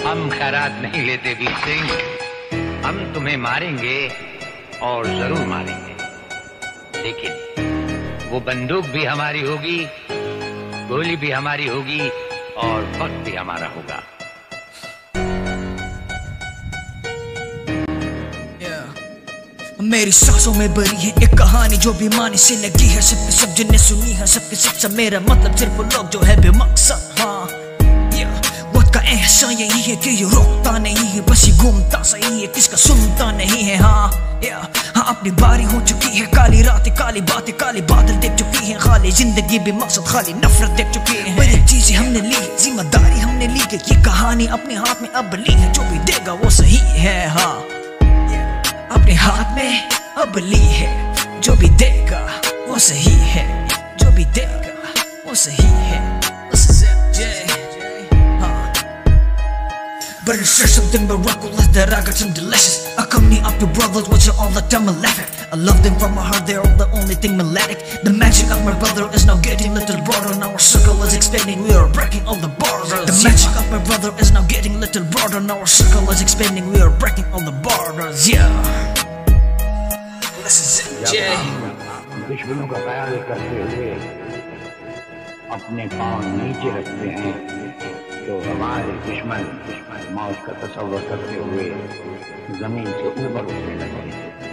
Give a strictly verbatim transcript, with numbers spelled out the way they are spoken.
हम खैरात नहीं लेते वीर सिंह। हम तुम्हें मारेंगे और जरूर मारेंगे, लेकिन वो बंदूक भी हमारी होगी, गोली भी हमारी होगी और वक्त भी हमारा होगा। मेरी सांसों में भरी है एक कहानी जो भी मानी से लगी है, सबके सब जिन्हें सुनी है, सबके सब सब मेरा मतलब सिर्फ लोग जो है बेमकसद। हाँ वक्त का एहसान यही है कि ये रोकता नहीं है, बस ये घूमता सही है, किसका सुनता नहीं है। हाँ हाँ अपनी बारी हो चुकी है, काली रातें काली बातें काली बादल देख चुकी है, खाली जिंदगी भी मकसद खाली नफरत देख चुकी है। बड़ी चीजें हमने ली, जिम्मेदारी हमने ली कि ये कहानी अपने हाथ में अब ली है, जो भी देगा वो सही है। हाँ अपने हाथ में अब ली है, जो भी देगा वो सही है, जो भी देगा वो सही है। But it's just something miraculous that I got some delicious. Accompany up your brothers, watch all the time and laughing. I love them from my heart, they're all the only thing melodic. The magic of my brother is now getting little broader, now our circle is expanding, we are breaking all the borders. The magic of my brother is now getting little broader, now our circle is expanding, we are breaking all the borders. Yeah. This is it, Jay. दुश्मनों का ख्याल करते हुए अपने पांव नीचे रखते हैं, तो हमारे दुश्मन मौत का तस्वर करते हुए जमीन से ऊपर उठने लगे।